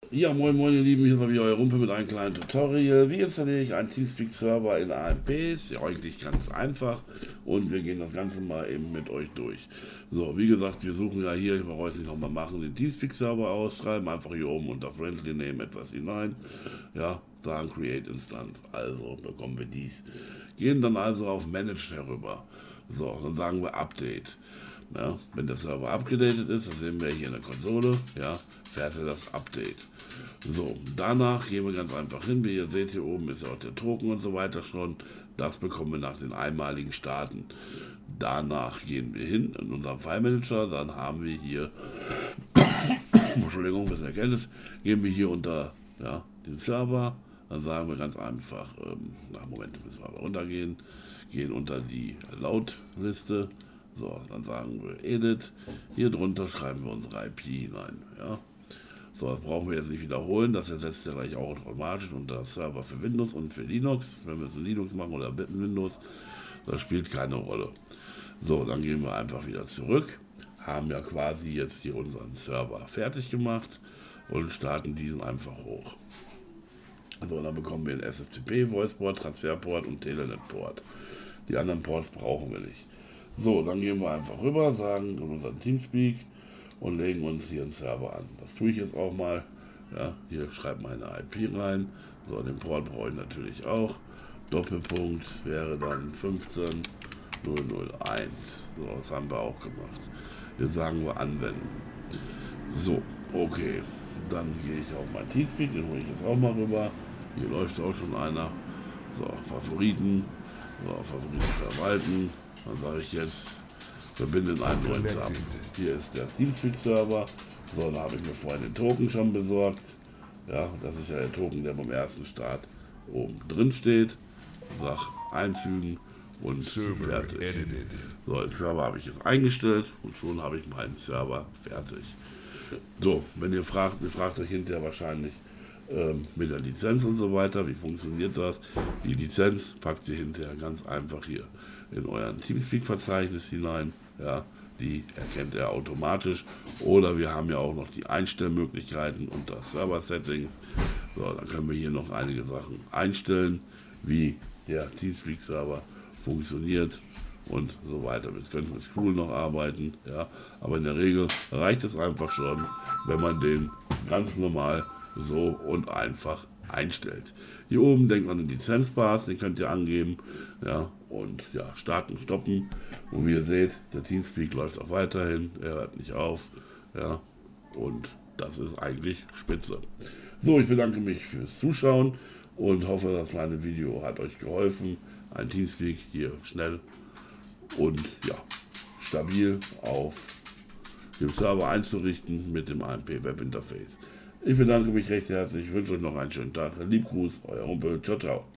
Ja, moin moin ihr Lieben, hier ist mal wieder euer Rumpel mit einem kleinen Tutorial. Wie installiere ich einen Teamspeak-Server in AMP? Ist ja eigentlich ganz einfach und wir gehen das Ganze mal eben mit euch durch. So, wie gesagt, wir suchen ja hier, ich brauche es nicht nochmal machen, den Teamspeak-Server aus, schreiben einfach hier oben unter Friendly Name etwas hinein, ja, sagen Create Instance, also bekommen wir dies. Gehen dann also auf Manage herüber. So, dann sagen wir Update. Ja, wenn der Server abgedatet ist, das sehen wir hier in der Konsole, ja, fährt er das Update. So, danach gehen wir ganz einfach hin, wie ihr seht, hier oben ist ja auch der Token und so weiter schon, das bekommen wir nach den einmaligen Starten. Danach gehen wir hin in unserem File Manager, dann haben wir hier, Entschuldigung, ein bisschen erkältet, gehen wir hier unter den Server, dann sagen wir ganz einfach, Moment, müssen wir aber runtergehen, gehen unter die Laut-Liste. So, dann sagen wir Edit. Hier drunter schreiben wir unsere IP hinein. Ja. So, das brauchen wir jetzt nicht wiederholen. Das ersetzt ja gleich auch automatisch unter Server für Windows und für Linux. Wenn wir es in Linux machen oder mit Windows, das spielt keine Rolle. So, dann gehen wir einfach wieder zurück. Haben ja quasi jetzt hier unseren Server fertig gemacht und starten diesen einfach hoch. So, dann bekommen wir einen SFTP, Voiceport, Transferport und Telenet-Port. Die anderen Ports brauchen wir nicht. So, dann gehen wir einfach rüber, sagen in unseren Teamspeak und legen uns hier einen Server an. Das tue ich jetzt auch mal. Ja, hier schreibt meine IP rein. So, den Port brauche ich natürlich auch. Doppelpunkt wäre dann 15001. So, das haben wir auch gemacht. Jetzt sagen wir anwenden. So, okay. Dann gehe ich auf meinen Teamspeak, den hole ich jetzt auch mal rüber. Hier läuft auch schon einer. So, Favoriten. So, Favoriten verwalten. Dann sage ich jetzt, verbinden einen neuen Tab. Hier ist der Teamspeak-Server. So, da habe ich mir vorhin den Token schon besorgt. Ja, das ist ja der Token, der beim ersten Start oben drin steht. Sag einfügen und fertig. So, den Server habe ich jetzt eingestellt und schon habe ich meinen Server fertig. So, wenn ihr fragt euch hinterher wahrscheinlich mit der Lizenz und so weiter, wie funktioniert das? Die Lizenz packt ihr hinterher ganz einfach hier in euren Teamspeak-Verzeichnis hinein. Ja, die erkennt er automatisch. Oder wir haben ja auch noch die Einstellmöglichkeiten unter Server-Settings. So, dann können wir hier noch einige Sachen einstellen, wie der Teamspeak-Server funktioniert und so weiter. Jetzt können wir mit Spool noch arbeiten, ja, aber in der Regel reicht es einfach schon, wenn man den ganz normal so und einfach einstellt. Hier oben denkt man den Lizenzpass, den könnt ihr angeben, ja, und ja, starten, stoppen. Und wie ihr seht, der Teamspeak läuft auch weiterhin, er hört nicht auf, ja, und das ist eigentlich spitze. So, ich bedanke mich fürs Zuschauen und hoffe, das kleine Video hat euch geholfen. Ein Teamspeak hier schnell und ja, stabil auf dem Server einzurichten mit dem AMP Web Interface. Ich bedanke mich recht herzlich, wünsche euch noch einen schönen Tag. Lieb Gruß, euer Rumpel, ciao, ciao.